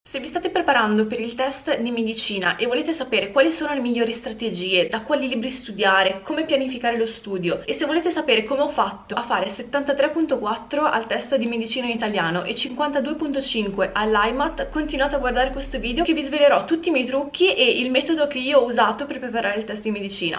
Se vi state preparando per il test di medicina e volete sapere quali sono le migliori strategie, da quali libri studiare, come pianificare lo studio, e se volete sapere come ho fatto a fare 73.4 al test di medicina in italiano e 52.5 all'IMAT, continuate a guardare questo video che vi svelerò tutti i miei trucchi e il metodo che io ho usato per preparare il test di medicina.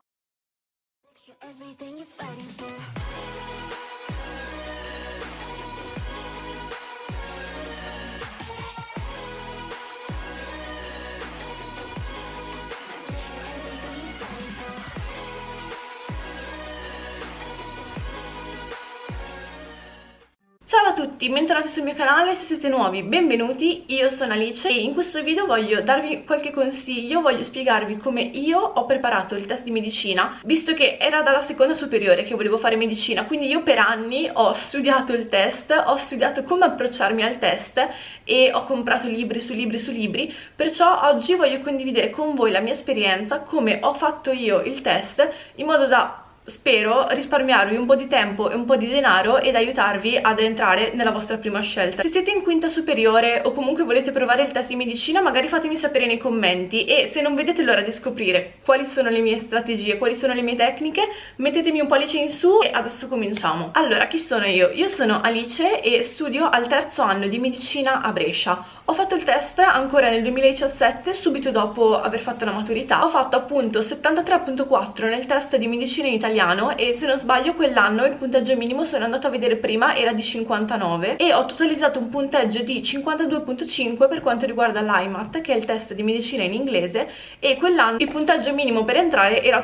Ciao a tutti, bentornati sul mio canale. Se siete nuovi, benvenuti, io sono Alice e in questo video voglio darvi qualche consiglio, voglio spiegarvi come io ho preparato il test di medicina, visto che era dalla seconda superiore che volevo fare medicina, quindi io per anni ho studiato il test, ho studiato come approcciarmi al test e ho comprato libri su libri su libri, perciò oggi voglio condividere con voi la mia esperienza, come ho fatto io il test, in modo da, spero, risparmiarvi un po' di tempo e un po' di denaro ed aiutarvi ad entrare nella vostra prima scelta. Se siete in quinta superiore o comunque volete provare il test di medicina, magari fatemi sapere nei commenti, e se non vedete l'ora di scoprire quali sono le mie strategie, quali sono le mie tecniche, mettetemi un pollice in su e adesso cominciamo. Allora, chi sono io? Io sono Alice e studio al terzo anno di medicina a Brescia. Ho fatto il test ancora nel 2017, subito dopo aver fatto la maturità. Ho fatto appunto 73.4 nel test di medicina in italiano e, se non sbaglio, quell'anno il punteggio minimo, sono andata a vedere prima, era di 59 e ho totalizzato un punteggio di 52.5 per quanto riguarda l'IMAT, che è il test di medicina in inglese, e quell'anno il punteggio minimo per entrare era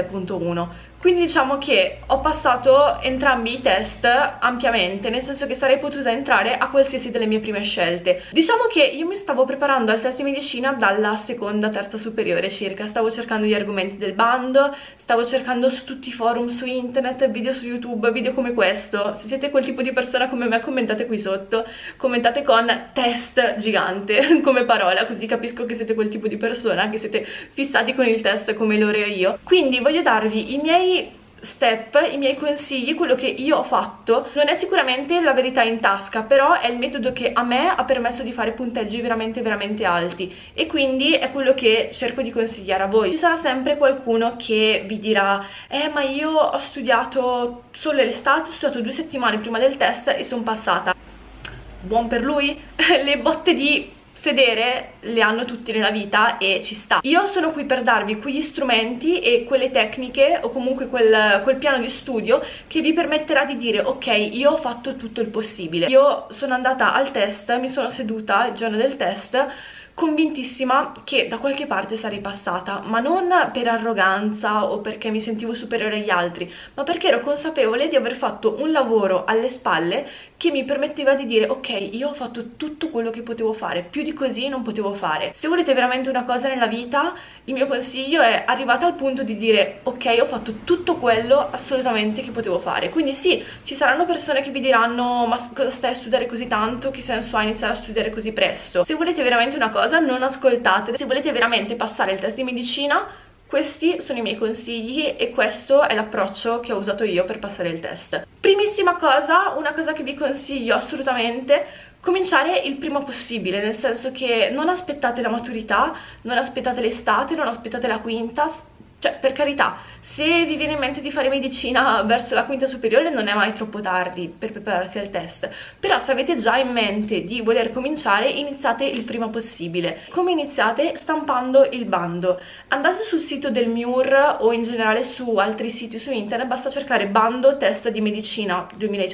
33.1. Quindi diciamo che ho passato entrambi i test ampiamente, nel senso che sarei potuta entrare a qualsiasi delle mie prime scelte. Diciamo che io mi stavo preparando al test di medicina dalla seconda, terza superiore circa. Stavo cercando gli argomenti del bando, stavo cercando su tutti i forum, su internet, video su YouTube, video come questo. Se siete quel tipo di persona come me, commentate qui sotto, commentate con test gigante come parola, così capisco che siete quel tipo di persona, che siete fissati con il test come lo ero io. Quindi voglio darvi i miei step, i miei consigli, quello che io ho fatto. Non è sicuramente la verità in tasca, però è il metodo che a me ha permesso di fare punteggi veramente alti, e quindi è quello che cerco di consigliare a voi. Ci sarà sempre qualcuno che vi dirà: ma io ho studiato solo l'estate, ho studiato 2 settimane prima del test e sono passata. Buon per lui. Le botte di sedere le hanno tutti nella vita e ci sta. Io sono qui per darvi quegli strumenti e quelle tecniche, o comunque quel piano di studio che vi permetterà di dire: ok, io ho fatto tutto il possibile. Io sono andata al test, mi sono seduta il giorno del test convintissima che da qualche parte sarei passata, ma non per arroganza o perché mi sentivo superiore agli altri, ma perché ero consapevole di aver fatto un lavoro alle spalle che mi permetteva di dire: ok, io ho fatto tutto quello che potevo fare, più di così non potevo fare. Se volete veramente una cosa nella vita, il mio consiglio è: arrivate al punto di dire: ok, ho fatto tutto quello assolutamente che potevo fare. Quindi sì, ci saranno persone che vi diranno: ma cosa stai a studiare così tanto? Che senso ha iniziare a studiare così presto? Se volete veramente una cosa, non ascoltate. Se volete veramente passare il test di medicina, questi sono i miei consigli e questo è l'approccio che ho usato io per passare il test. Primissima cosa, una cosa che vi consiglio assolutamente: cominciare il prima possibile, nel senso che non aspettate la maturità, non aspettate l'estate, non aspettate la quinta. Cioè, per carità, se vi viene in mente di fare medicina verso la quinta superiore non è mai troppo tardi per prepararsi al test, però se avete già in mente di voler cominciare, iniziate il prima possibile. Come iniziate? Stampando il bando. Andate sul sito del MIUR o in generale su altri siti su internet, basta cercare bando test di medicina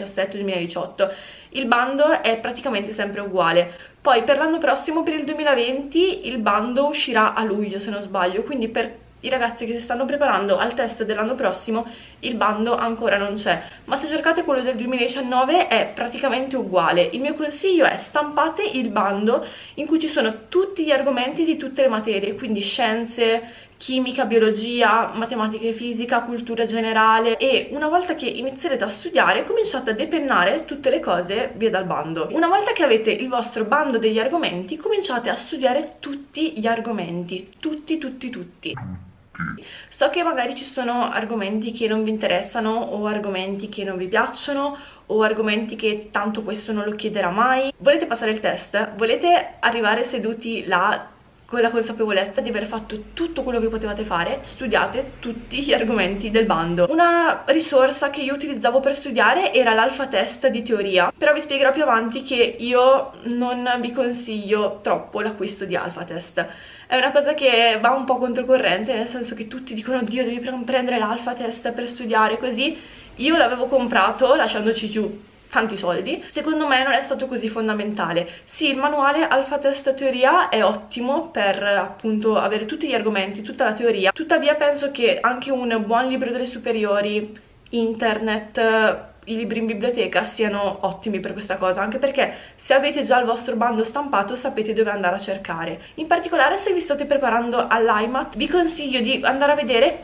2017-2018. Il bando è praticamente sempre uguale. Poi per l'anno prossimo, per il 2020, il bando uscirà a luglio se non sbaglio, quindi per i ragazzi che si stanno preparando al test dell'anno prossimo il bando ancora non c'è, ma se cercate quello del 2019 è praticamente uguale. Il mio consiglio è: stampate il bando in cui ci sono tutti gli argomenti di tutte le materie, quindi scienze, chimica, biologia, matematica e fisica, cultura generale, e una volta che inizierete a studiare cominciate a depennare tutte le cose via dal bando. Una volta che avete il vostro bando degli argomenti, cominciate a studiare tutti gli argomenti, tutti. So che magari ci sono argomenti che non vi interessano o argomenti che non vi piacciono o argomenti che tanto questo non lo chiederà mai. Volete passare il test? Volete arrivare seduti là con la consapevolezza di aver fatto tutto quello che potevate fare? Studiate tutti gli argomenti del bando. Una risorsa che io utilizzavo per studiare era l'alfa test di teoria, però vi spiegherò più avanti che io non vi consiglio troppo l'acquisto di alfa test. È una cosa che va un po' controcorrente, nel senso che tutti dicono Dio, devi prendere l'alfa test per studiare così. Io l'avevo comprato lasciandoci giù tanti soldi. Secondo me non è stato così fondamentale. Sì, il manuale Alpha Test Teoria è ottimo per appunto avere tutti gli argomenti, tutta la teoria, tuttavia penso che anche un buon libro delle superiori, internet, i libri in biblioteca siano ottimi per questa cosa, anche perché se avete già il vostro bando stampato sapete dove andare a cercare. In particolare, se vi state preparando all'IMAT, vi consiglio di andare a vedere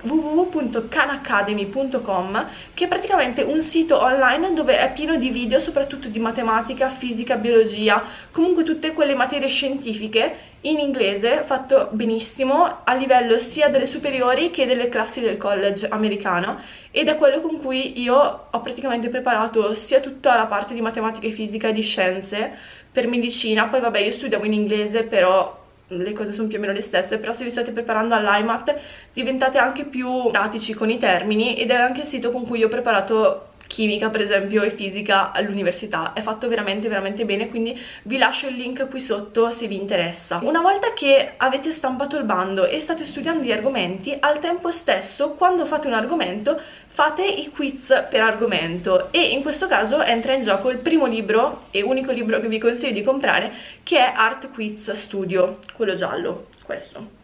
www.khanacademy.com, che è praticamente un sito online dove è pieno di video, soprattutto di matematica, fisica, biologia, comunque tutte quelle materie scientifiche in inglese, fatto benissimo a livello sia delle superiori che delle classi del college americano, ed è quello con cui io ho praticamente preparato sia tutta la parte di matematica e fisica e di scienze per medicina. Poi vabbè, io studiavo in inglese, però le cose sono più o meno le stesse, però se vi state preparando all'IMAT diventate anche più pratici con i termini, ed è anche il sito con cui io ho preparato chimica per esempio e fisica all'università. È fatto veramente veramente bene, quindi vi lascio il link qui sotto se vi interessa. Una volta che avete stampato il bando e state studiando gli argomenti, al tempo stesso quando fate un argomento fate i quiz per argomento, e in questo caso entra in gioco il primo libro e unico libro che vi consiglio di comprare, che è Art Quiz Studio, quello giallo, questo.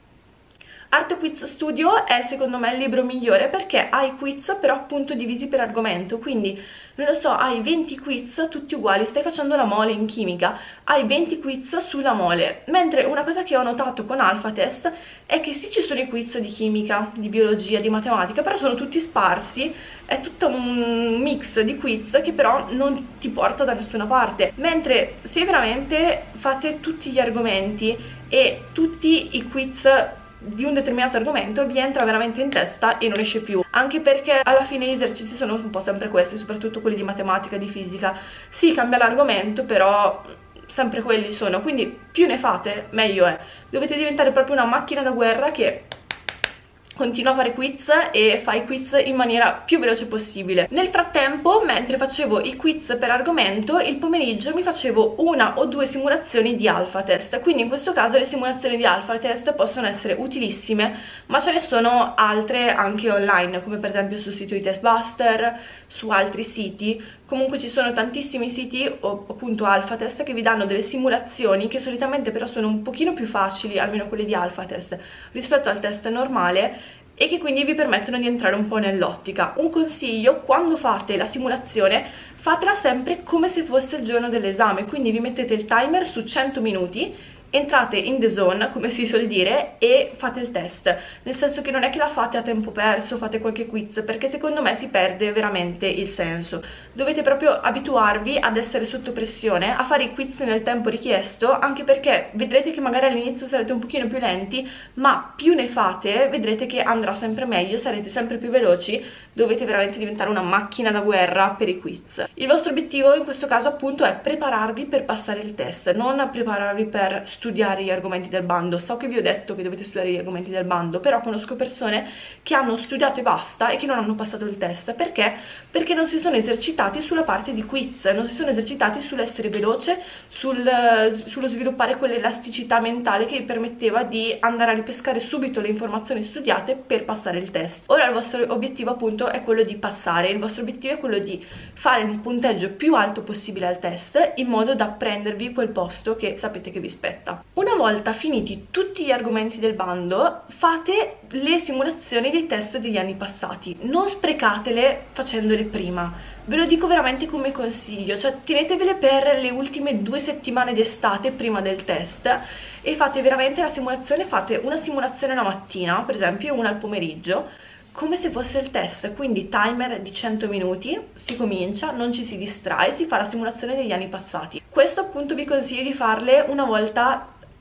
Art Quiz Studio è secondo me il libro migliore perché ha i quiz però appunto divisi per argomento, quindi non lo so, hai 20 quiz tutti uguali, stai facendo la mole in chimica, hai 20 quiz sulla mole, mentre una cosa che ho notato con Alpha Test è che sì, ci sono i quiz di chimica, di biologia, di matematica, però sono tutti sparsi, è tutto un mix di quiz che però non ti porta da nessuna parte, mentre se veramente fate tutti gli argomenti e tutti i quiz di un determinato argomento vi entra veramente in testa e non esce più, anche perché alla fine gli esercizi sono un po' sempre questi, soprattutto quelli di matematica, di fisica. Sì, cambia l'argomento, però sempre quelli sono, quindi più ne fate meglio è. Dovete diventare proprio una macchina da guerra che continua a fare quiz e fa i quiz in maniera più veloce possibile. Nel frattempo, mentre facevo i quiz per argomento, il pomeriggio mi facevo una o due simulazioni di alpha test, quindi in questo caso le simulazioni di alpha test possono essere utilissime, ma ce ne sono altre anche online, come per esempio sul sito di Testbuster, su altri siti. Comunque ci sono tantissimi siti, o appunto alpha test, che vi danno delle simulazioni che solitamente però sono un pochino più facili, almeno quelle di alpha test, rispetto al test normale, e che quindi vi permettono di entrare un po' nell'ottica. Un consiglio: quando fate la simulazione fatela sempre come se fosse il giorno dell'esame, quindi vi mettete il timer su 100 minuti, entrate in the zone, come si suol dire, e fate il test, nel senso che non è che la fate a tempo perso, fate qualche quiz, perché secondo me si perde veramente il senso. Dovete proprio abituarvi ad essere sotto pressione, a fare i quiz nel tempo richiesto, anche perché vedrete che magari all'inizio sarete un pochino più lenti, ma più ne fate vedrete che andrà sempre meglio, sarete sempre più veloci, dovete veramente diventare una macchina da guerra per i quiz. Il vostro obiettivo in questo caso appunto è prepararvi per passare il test, non prepararvi per studiare gli argomenti del bando. So che vi ho detto che dovete studiare gli argomenti del bando, però conosco persone che hanno studiato e basta e che non hanno passato il test. Perché? Perché non si sono esercitati sulla parte di quiz, non si sono esercitati sull'essere veloce, sullo sviluppare quell'elasticità mentale che vi permetteva di andare a ripescare subito le informazioni studiate per passare il test. Ora il vostro obiettivo appunto è quello di passare, il vostro obiettivo è quello di fare un punteggio più alto possibile al test, in modo da prendervi quel posto che sapete che vi spetta. Una volta finiti tutti gli argomenti del bando, fate le simulazioni dei test degli anni passati, non sprecatele facendole prima, ve lo dico veramente come consiglio, cioè tenetevele per le ultime 2 settimane d'estate prima del test e fate veramente la simulazione. Fate una simulazione la mattina, per esempio, e una al pomeriggio, come se fosse il test, quindi timer di 100 minuti, si comincia, non ci si distrae, si fa la simulazione degli anni passati. Questo appunto vi consiglio di farle una volta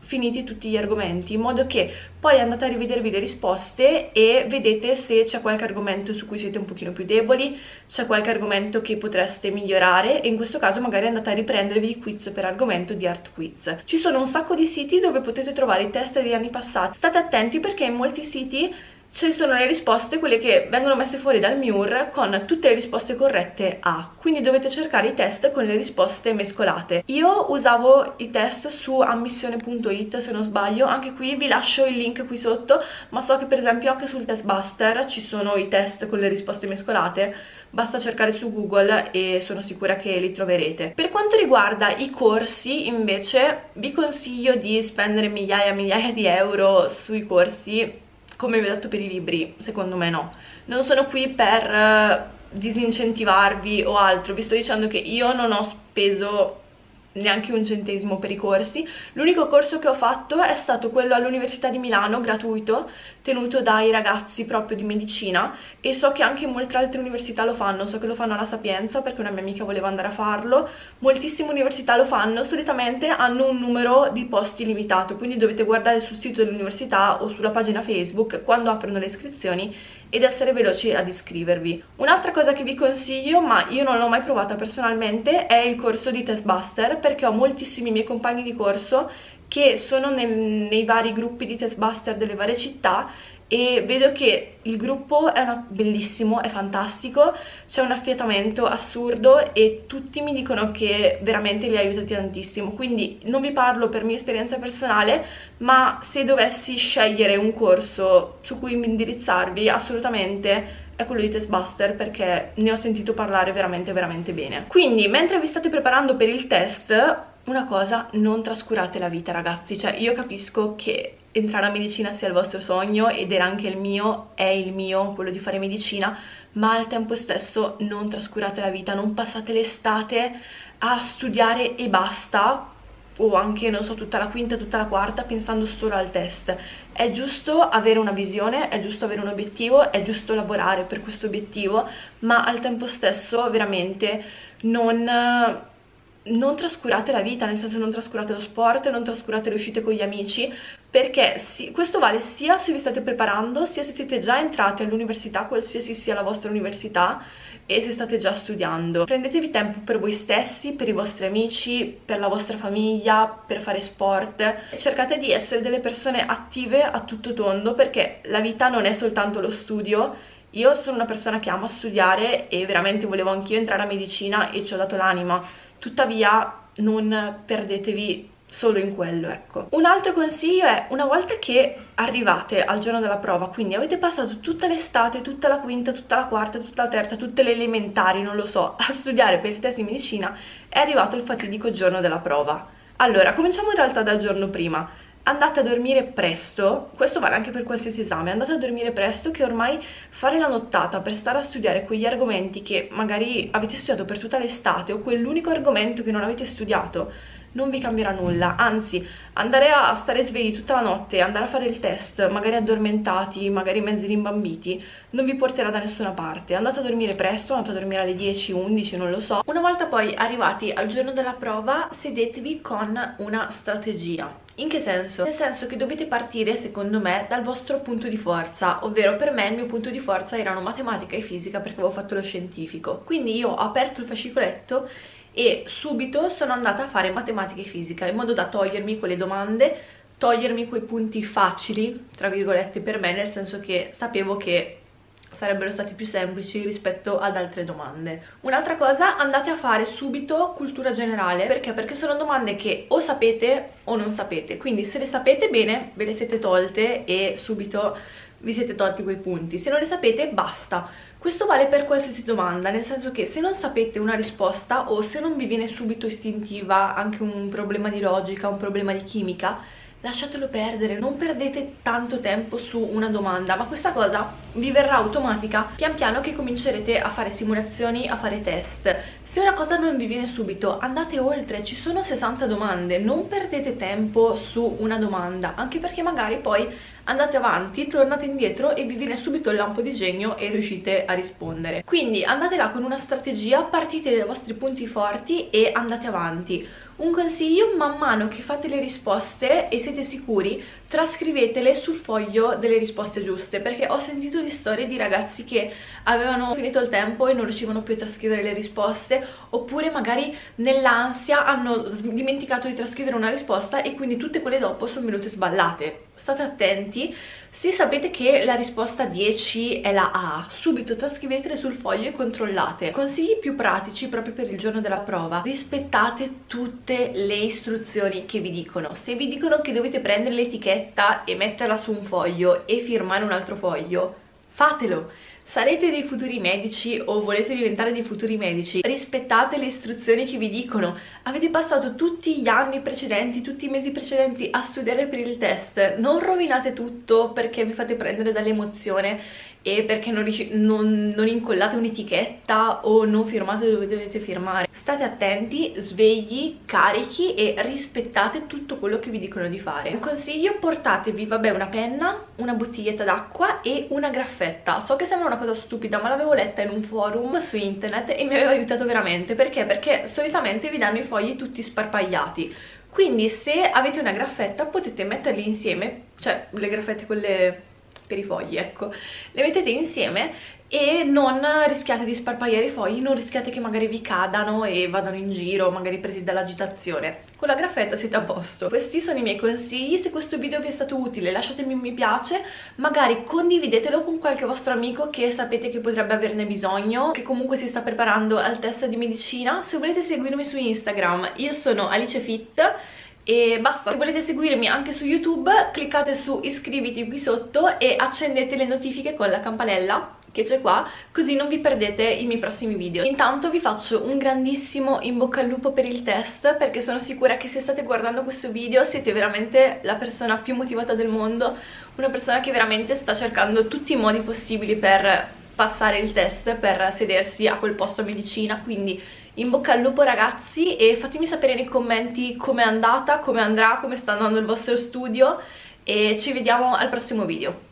finiti tutti gli argomenti, in modo che poi andate a rivedervi le risposte e vedete se c'è qualche argomento su cui siete un pochino più deboli, c'è qualche argomento che potreste migliorare, e in questo caso magari andate a riprendervi i quiz per argomento di Art Quiz. Ci sono un sacco di siti dove potete trovare i test degli anni passati. State attenti perché in molti siti ci sono le risposte, quelle che vengono messe fuori dal MIUR, con tutte le risposte corrette A, quindi dovete cercare i test con le risposte mescolate. Io usavo i test su ammissione.it se non sbaglio, anche qui vi lascio il link qui sotto, ma so che per esempio anche sul Test Buster ci sono i test con le risposte mescolate, basta cercare su Google e sono sicura che li troverete. Per quanto riguarda i corsi invece vi consiglio di spendere migliaia e migliaia di euro sui corsi. Come vi ho detto per i libri, secondo me no. Non sono qui per disincentivarvi o altro, vi sto dicendo che io non ho speso neanche un centesimo per i corsi. L'unico corso che ho fatto è stato quello all'Università di Milano, gratuito, tenuto dai ragazzi proprio di medicina, e so che anche molte altre università lo fanno. So che lo fanno alla Sapienza perché una mia amica voleva andare a farlo, moltissime università lo fanno, solitamente hanno un numero di posti limitato, quindi dovete guardare sul sito dell'università o sulla pagina Facebook quando aprono le iscrizioni ed essere veloci ad iscrivervi. Un'altra cosa che vi consiglio, ma io non l'ho mai provata personalmente, è il corso di Test Buster, perché ho moltissimi miei compagni di corso che sono nei vari gruppi di Test Buster delle varie città, e vedo che il gruppo è bellissimo, è fantastico, c'è un affiatamento assurdo e tutti mi dicono che veramente li ha aiutati tantissimo. Quindi non vi parlo per mia esperienza personale, ma se dovessi scegliere un corso su cui indirizzarvi, assolutamente è quello di Test Buster, perché ne ho sentito parlare veramente veramente bene. Quindi mentre vi state preparando per il test, una cosa: non trascurate la vita, ragazzi. Cioè, io capisco che entrare a medicina sia il vostro sogno, ed era anche il mio, è il mio, quello di fare medicina, ma al tempo stesso non trascurate la vita, non passate l'estate a studiare e basta, o anche, non so, tutta la quinta, tutta la quarta pensando solo al test. È giusto avere una visione, è giusto avere un obiettivo, è giusto lavorare per questo obiettivo, ma al tempo stesso veramente non trascurate la vita, nel senso non trascurate lo sport, non trascurate le uscite con gli amici, perché questo vale sia se vi state preparando, sia se siete già entrati all'università, qualsiasi sia la vostra università, e se state già studiando. Prendetevi tempo per voi stessi, per i vostri amici, per la vostra famiglia, per fare sport. Cercate di essere delle persone attive a tutto tondo, perché la vita non è soltanto lo studio. Io sono una persona che ama studiare e veramente volevo anch'io entrare a medicina e ci ho dato l'anima. Tuttavia non perdetevi solo in quello, ecco. Un altro consiglio è: una volta che arrivate al giorno della prova, quindi avete passato tutta l'estate, tutta la quinta, tutta la quarta, tutta la terza, tutte le elementari, non lo so, a studiare per il test di medicina, è arrivato il fatidico giorno della prova. Allora, cominciamo in realtà dal giorno prima. Andate a dormire presto, questo vale anche per qualsiasi esame, andate a dormire presto, che ormai fare la nottata per stare a studiare quegli argomenti che magari avete studiato per tutta l'estate, o quell'unico argomento che non avete studiato, non vi cambierà nulla. Anzi, andare a stare svegli tutta la notte, andare a fare il test, magari addormentati, magari mezzi rimbambiti, non vi porterà da nessuna parte. Andate a dormire presto, andate a dormire alle 10, 11, non lo so. Una volta poi arrivati al giorno della prova, sedetevi con una strategia. In che senso? Nel senso che dovete partire, secondo me, dal vostro punto di forza, ovvero per me il mio punto di forza erano matematica e fisica, perché avevo fatto lo scientifico. Quindi io ho aperto il fascicoletto e subito sono andata a fare matematica e fisica, in modo da togliermi quelle domande, togliermi quei punti facili, tra virgolette, per me, nel senso che sapevo che sarebbero stati più semplici rispetto ad altre domande. Un'altra cosa: andate a fare subito cultura generale. Perché? Perché sono domande che o sapete o non sapete, quindi se le sapete bene ve le siete tolte e subito vi siete tolti quei punti. Se non le sapete, basta. Questo vale per qualsiasi domanda, nel senso che se non sapete una risposta, o se non vi viene subito istintiva anche un problema di logica, un problema di chimica, lasciatelo perdere, non perdete tanto tempo su una domanda, ma questa cosa vi verrà automatica pian piano che comincerete a fare simulazioni, a fare test. Se una cosa non vi viene subito, andate oltre, ci sono 60 domande, non perdete tempo su una domanda, anche perché magari poi andate avanti, tornate indietro e vi viene subito il lampo di genio e riuscite a rispondere. Quindi andate là con una strategia, partite dai vostri punti forti e andate avanti. Un consiglio: man mano che fate le risposte e siete sicuri, trascrivetele sul foglio delle risposte giuste, perché ho sentito di storie di ragazzi che avevano finito il tempo e non riuscivano più a trascrivere le risposte, oppure magari nell'ansia hanno dimenticato di trascrivere una risposta e quindi tutte quelle dopo sono venute sballate. State attenti. Se sapete che la risposta 10 è la A, subito trascrivetele sul foglio e controllate. Consigli più pratici proprio per il giorno della prova: rispettate tutte le istruzioni che vi dicono. Se vi dicono che dovete prendere l'etichetta e metterla su un foglio e firmare un altro foglio, fatelo. Sarete dei futuri medici o volete diventare dei futuri medici, rispettate le istruzioni che vi dicono. Avete passato tutti gli anni precedenti, tutti i mesi precedenti a studiare per il test, non rovinate tutto perché vi fate prendere dall'emozione e perché non incollate un'etichetta o non firmate dove dovete firmare. State attenti, svegli, carichi e rispettate tutto quello che vi dicono di fare. Un consiglio: portatevi, vabbè, una penna, una bottiglietta d'acqua e una graffetta. So che sembra una cosa stupida, ma l'avevo letta in un forum su internet e mi aveva aiutato veramente. Perché? Perché solitamente vi danno i fogli tutti sparpagliati, quindi se avete una graffetta potete metterli insieme, cioè le graffette quelle per i fogli, ecco, le mettete insieme e non rischiate di sparpagliare i fogli, non rischiate che magari vi cadano e vadano in giro, magari presi dall'agitazione. Con la graffetta siete a posto. Questi sono i miei consigli. Se questo video vi è stato utile lasciatemi un mi piace, magari condividetelo con qualche vostro amico che sapete che potrebbe averne bisogno, che comunque si sta preparando al test di medicina. Se volete seguirmi su Instagram, io sono AliceFit. E basta. Se volete seguirmi anche su YouTube, cliccate su iscriviti qui sotto e accendete le notifiche con la campanella che c'è qua, così non vi perdete i miei prossimi video. Intanto vi faccio un grandissimo in bocca al lupo per il test, perché sono sicura che se state guardando questo video siete veramente la persona più motivata del mondo, una persona che veramente sta cercando tutti i modi possibili per passare il test, per sedersi a quel posto a medicina. Quindi in bocca al lupo ragazzi, e fatemi sapere nei commenti com'è andata, come andrà, come sta andando il vostro studio, e ci vediamo al prossimo video.